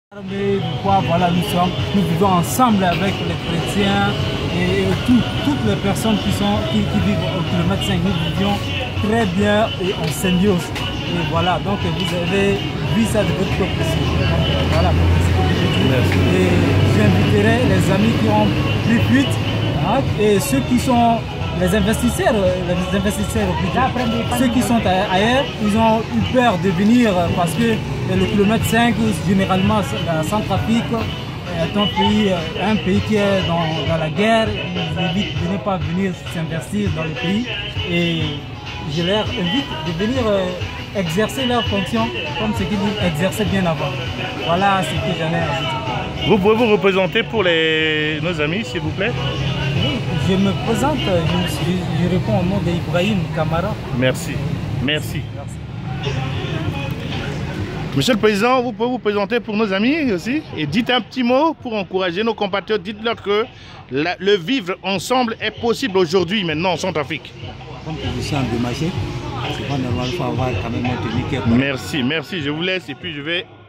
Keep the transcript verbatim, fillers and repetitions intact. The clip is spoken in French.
De quoi, voilà, nous, sommes, nous vivons ensemble avec les chrétiens et, et tout, toutes les personnes qui, sont, qui, qui vivent au kilomètre cinq. Nous vivions très bien et en symbiose. Et voilà, donc vous avez vu ça de votre propre ici. Voilà, et j'inviterai les amis qui ont pris fuite hein, et ceux qui sont les investisseurs, les investisseurs ceux qui sont ailleurs, ils ont eu peur de venir parce que le kilomètre cinq, généralement la Centrafrique est un pays, un pays qui est dans, dans la guerre, ils évitent de ne pas venir s'investir dans le pays et je leur invite de venir exercer leurs fonctions comme ce qu'ils exerçaient bien avant. Voilà ce que j'en ai à dire. Vous pouvez vous représenter pour les, nos amis, s'il vous plaît? Oui, je me présente, je, je réponds au nom d'Ibrahim Kamara. Merci. Merci. Merci. Monsieur le Président, vous pouvez vous présenter pour nos amis aussi et dites un petit mot pour encourager nos compatriotes. Dites-leur que la, le vivre ensemble est possible aujourd'hui, maintenant en Centrafrique. Comme position endommagée, c'est pas normal, il faut avoir quand même maintenu quelque part. Merci, merci. Je vous laisse et puis je vais